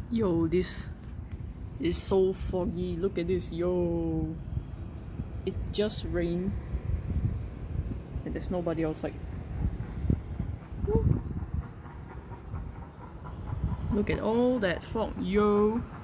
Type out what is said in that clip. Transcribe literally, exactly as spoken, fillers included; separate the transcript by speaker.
Speaker 1: Yo, this is so foggy. Look at this, yo. It just rained and there's nobody outside. Woo. Look at all that fog, yo.